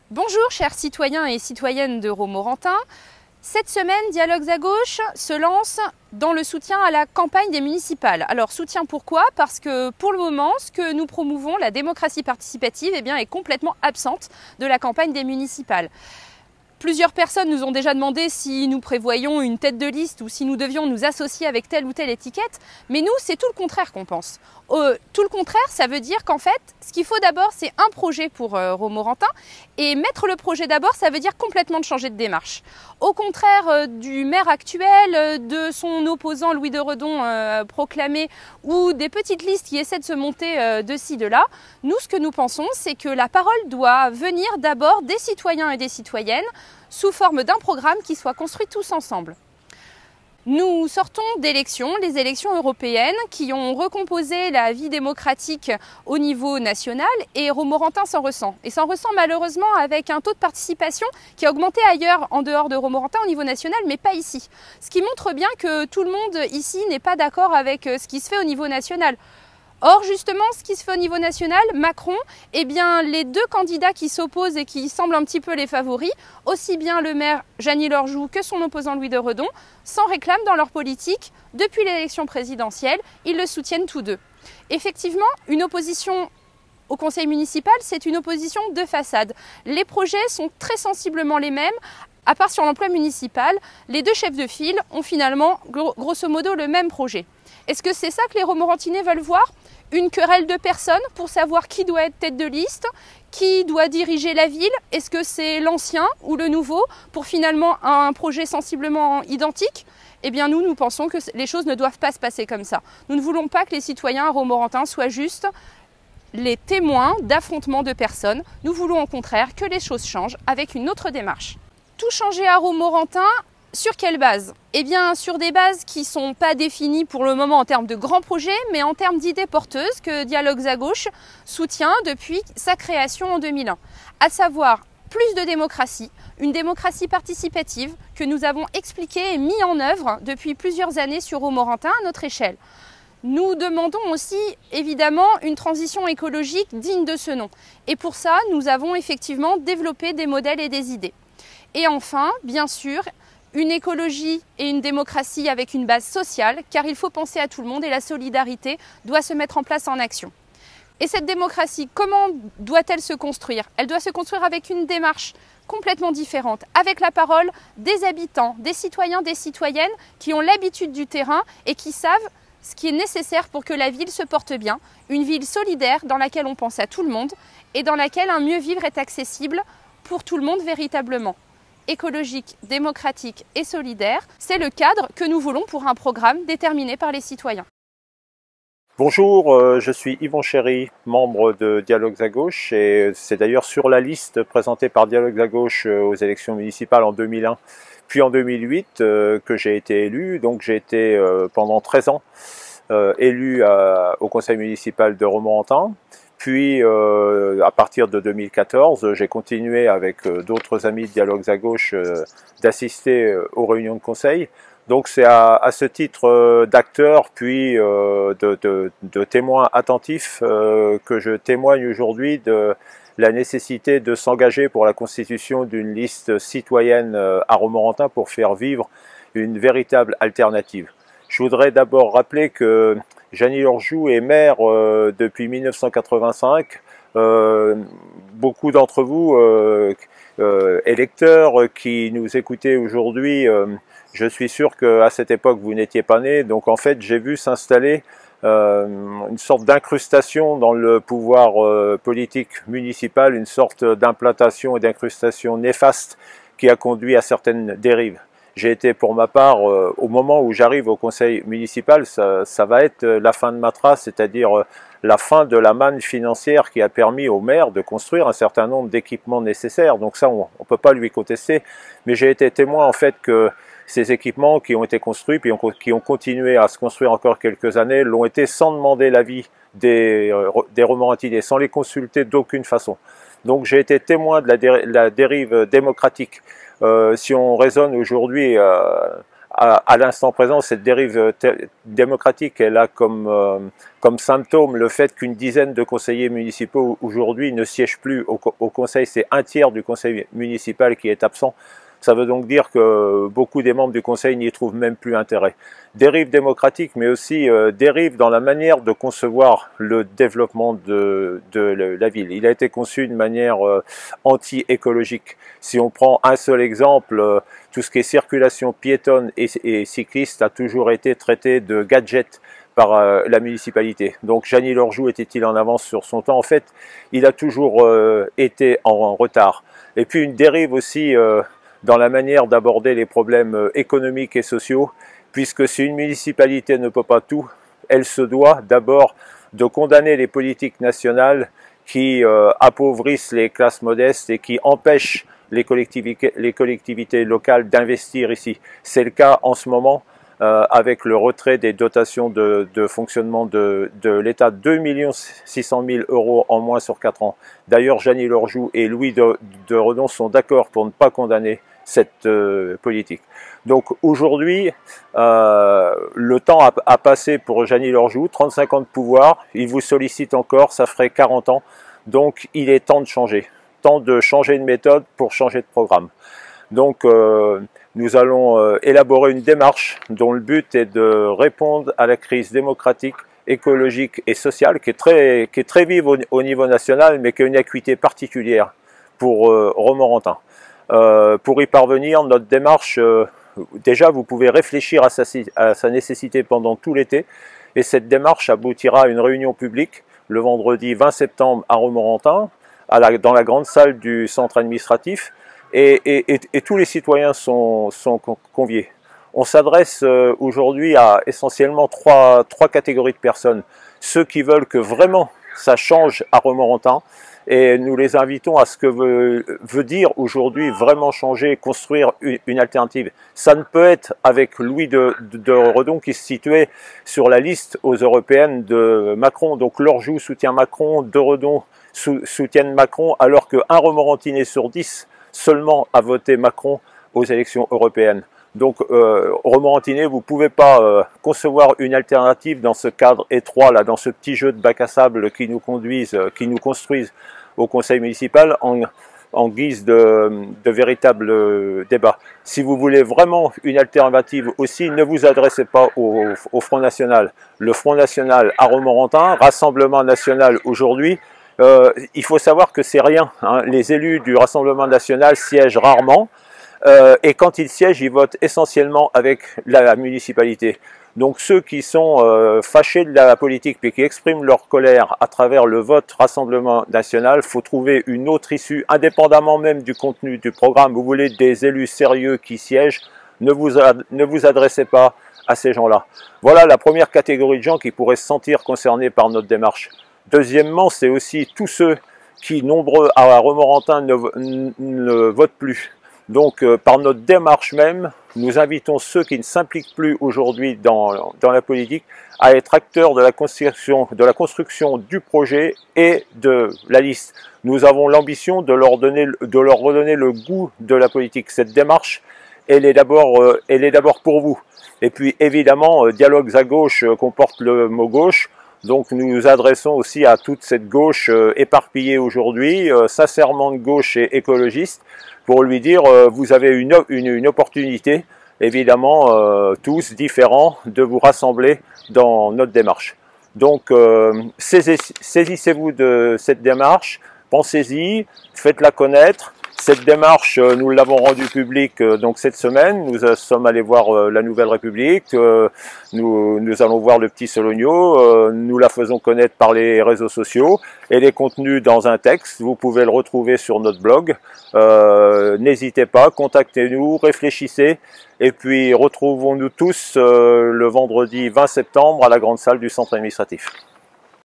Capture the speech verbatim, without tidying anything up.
Bonjour chers citoyens et citoyennes de Romorantin. Cette semaine, Dialogues à gauche se lance dans le soutien à la campagne des municipales. Alors soutien pourquoi? Parce que pour le moment, ce que nous promouvons, la démocratie participative, eh bien, est complètement absente de la campagne des municipales. Plusieurs personnes nous ont déjà demandé si nous prévoyons une tête de liste ou si nous devions nous associer avec telle ou telle étiquette, mais nous, c'est tout le contraire qu'on pense. Euh, tout le contraire, ça veut dire qu'en fait, ce qu'il faut d'abord, c'est un projet pour euh, Romorantin, et mettre le projet d'abord, ça veut dire complètement de changer de démarche. Au contraire euh, du maire actuel, euh, de son opposant Louis de Redon euh, proclamé, ou des petites listes qui essaient de se monter euh, de ci, de là, nous, ce que nous pensons, c'est que la parole doit venir d'abord des citoyens et des citoyennes, sous forme d'un programme qui soit construit tous ensemble. Nous sortons d'élections, les élections européennes, qui ont recomposé la vie démocratique au niveau national, et Romorantin s'en ressent. Et s'en ressent malheureusement avec un taux de participation qui a augmenté ailleurs, en dehors de Romorantin, au niveau national, mais pas ici. Ce qui montre bien que tout le monde ici n'est pas d'accord avec ce qui se fait au niveau national. Or, justement, ce qui se fait au niveau national, Macron, eh bien, les deux candidats qui s'opposent et qui semblent un petit peu les favoris, aussi bien le maire Jeannie Lorjou que son opposant Louis de Redon, s'en réclament dans leur politique. Depuis l'élection présidentielle, ils le soutiennent tous deux. Effectivement, une opposition au conseil municipal, c'est une opposition de façade. Les projets sont très sensiblement les mêmes. À part sur l'emploi municipal, les deux chefs de file ont finalement, grosso modo, le même projet. Est-ce que c'est ça que les Romorantinais veulent voir? Une querelle de personnes pour savoir qui doit être tête de liste, qui doit diriger la ville? Est-ce que c'est l'ancien ou le nouveau pour finalement un projet sensiblement identique? Eh bien nous, nous pensons que les choses ne doivent pas se passer comme ça. Nous ne voulons pas que les citoyens romorantin soient juste les témoins d'affrontements de personnes. Nous voulons au contraire que les choses changent avec une autre démarche. Tout changer à Romorantin, sur quelle base? Eh bien sur des bases qui ne sont pas définies pour le moment en termes de grands projets, mais en termes d'idées porteuses que Dialogues à gauche soutient depuis sa création en deux mille un. À savoir plus de démocratie, une démocratie participative que nous avons expliquée et mis en œuvre depuis plusieurs années sur Romorantin à notre échelle. Nous demandons aussi évidemment une transition écologique digne de ce nom. Et pour ça, nous avons effectivement développé des modèles et des idées. Et enfin, bien sûr, une écologie et une démocratie avec une base sociale, car il faut penser à tout le monde et la solidarité doit se mettre en place en action. Et cette démocratie, comment doit-elle se construire? Elle doit se construire avec une démarche complètement différente, avec la parole des habitants, des citoyens, des citoyennes qui ont l'habitude du terrain et qui savent ce qui est nécessaire pour que la ville se porte bien, une ville solidaire dans laquelle on pense à tout le monde et dans laquelle un mieux vivre est accessible pour tout le monde véritablement. Écologique, démocratique et solidaire, c'est le cadre que nous voulons pour un programme déterminé par les citoyens. Bonjour, euh, je suis Yvon Chéry, membre de Dialogues à gauche, et c'est d'ailleurs sur la liste présentée par Dialogues à gauche aux élections municipales en deux mille un, puis en deux mille huit euh, que j'ai été élu. Donc j'ai été euh, pendant treize ans euh, élu à, au conseil municipal de Romorantin. Puis, euh, à partir de deux mille quatorze, j'ai continué avec euh, d'autres amis de Dialogues à gauche euh, d'assister euh, aux réunions de conseil. Donc, c'est à, à ce titre euh, d'acteur, puis euh, de, de, de témoin attentif, euh, que je témoigne aujourd'hui de la nécessité de s'engager pour la constitution d'une liste citoyenne euh, à Romorantin pour faire vivre une véritable alternative. Je voudrais d'abord rappeler que Jeannie Lorjou est maire euh, depuis mille neuf cent quatre-vingt-cinq. Euh, beaucoup d'entre vous, euh, euh, électeurs qui nous écoutez aujourd'hui, euh, je suis sûr qu'à cette époque vous n'étiez pas nés. Donc en fait j'ai vu s'installer euh, une sorte d'incrustation dans le pouvoir euh, politique municipal, une sorte d'implantation et d'incrustation néfaste qui a conduit à certaines dérives. J'ai été pour ma part, euh, au moment où j'arrive au conseil municipal, ça, ça va être la fin de ma trace, c'est-à-dire euh, la fin de la manne financière qui a permis au maire de construire un certain nombre d'équipements nécessaires. Donc ça, on ne peut pas lui contester, mais j'ai été témoin en fait que ces équipements qui ont été construits, puis on, qui ont continué à se construire encore quelques années, l'ont été sans demander l'avis des, euh, des Romorantinais, sans les consulter d'aucune façon. Donc j'ai été témoin de la, dé la dérive démocratique. Euh, si on raisonne aujourd'hui euh, à, à l'instant présent, cette dérive démocratique, elle a comme, euh, comme symptôme le fait qu'une dizaine de conseillers municipaux aujourd'hui ne siègent plus au, au conseil. C'est un tiers du conseil municipal qui est absent. Ça veut donc dire que beaucoup des membres du conseil n'y trouvent même plus intérêt. Dérive démocratique, mais aussi euh, dérive dans la manière de concevoir le développement de, de la ville. Il a été conçu de manière euh, anti-écologique. Si on prend un seul exemple, euh, tout ce qui est circulation piétonne et, et cycliste a toujours été traité de gadget par euh, la municipalité. Donc Jeanny Lorjou était-il en avance sur son temps? En fait, il a toujours euh, été en, en retard. Et puis une dérive aussi euh, dans la manière d'aborder les problèmes économiques et sociaux, puisque si une municipalité ne peut pas tout, elle se doit d'abord de condamner les politiques nationales qui euh, appauvrissent les classes modestes et qui empêchent les collectivités, les collectivités locales d'investir ici. C'est le cas en ce moment euh, avec le retrait des dotations de, de fonctionnement de, de l'État, deux millions six cent mille euros en moins sur quatre ans. D'ailleurs, Jeanny Lorjou et Louis de, de Redon sont d'accord pour ne pas condamner cette euh, politique. Donc aujourd'hui, euh, le temps a, a passé pour Jeanny Lorjou, trente-cinq ans de pouvoir, il vous sollicite encore, ça ferait quarante ans, donc il est temps de changer, temps de changer de méthode pour changer de programme. Donc euh, nous allons euh, élaborer une démarche dont le but est de répondre à la crise démocratique, écologique et sociale qui est très, qui est très vive au, au niveau national, mais qui a une acuité particulière pour euh, Romorantin. Euh, pour y parvenir, notre démarche, euh, déjà vous pouvez réfléchir à sa, à sa nécessité pendant tout l'été, et cette démarche aboutira à une réunion publique le vendredi vingt septembre à Romorantin, à la, dans la grande salle du centre administratif, et, et, et, et tous les citoyens sont, sont conviés. On s'adresse euh, aujourd'hui à essentiellement trois, trois catégories de personnes. Ceux qui veulent que vraiment ça change à Romorantin, et nous les invitons à ce que veut, veut dire aujourd'hui vraiment changer, construire une, une alternative. Ça ne peut être avec Louis de, de, de Redon qui se situait sur la liste aux européennes de Macron. Donc Lorjou soutient Macron, de Redon sou, soutiennent Macron, alors qu'un Romorantinais sur dix seulement a voté Macron aux élections européennes. Donc euh, Romorantinais, vous ne pouvez pas euh, concevoir une alternative dans ce cadre étroit, là, dans ce petit jeu de bac à sable qui nous conduisent, euh, qui nous construisent au conseil municipal en, en guise de, de véritable euh, débat. Si vous voulez vraiment une alternative aussi, ne vous adressez pas au, au Front National. Le Front National à Romorantin, Rassemblement National aujourd'hui, euh, il faut savoir que c'est rien, hein. Les élus du Rassemblement National siègent rarement. Euh, et quand ils siègent, ils votent essentiellement avec la, la municipalité. Donc ceux qui sont euh, fâchés de la politique et qui expriment leur colère à travers le vote Rassemblement National, il faut trouver une autre issue, indépendamment même du contenu du programme. Vous voulez des élus sérieux qui siègent, ne vous, ad, ne vous adressez pas à ces gens-là. Voilà la première catégorie de gens qui pourraient se sentir concernés par notre démarche. Deuxièmement, c'est aussi tous ceux qui, nombreux à Romorantin, ne, ne votent plus. Donc, euh, par notre démarche même, nous invitons ceux qui ne s'impliquent plus aujourd'hui dans, dans la politique à être acteurs de la construction, de la construction du projet et de la liste. Nous avons l'ambition de leur donner, de leur redonner le goût de la politique. Cette démarche, elle est d'abord, euh, elle est d'abord pour vous. Et puis, évidemment, euh, Dialogues à gauche euh, comporte le mot gauche. Donc nous nous adressons aussi à toute cette gauche euh, éparpillée aujourd'hui, euh, sincèrement de gauche et écologiste, pour lui dire euh, vous avez une, une, une opportunité, évidemment euh, tous différents, de vous rassembler dans notre démarche. Donc euh, saisissez-vous de cette démarche, pensez-y, faites-la connaître. Cette démarche, nous l'avons rendue publique donc cette semaine. Nous sommes allés voir la Nouvelle République, nous, nous allons voir le Petit Sologno, nous la faisons connaître par les réseaux sociaux. Elle est contenue dans un texte, vous pouvez le retrouver sur notre blog. Euh, n'hésitez pas, contactez-nous, réfléchissez, et puis retrouvons-nous tous le vendredi vingt septembre à la grande salle du centre administratif.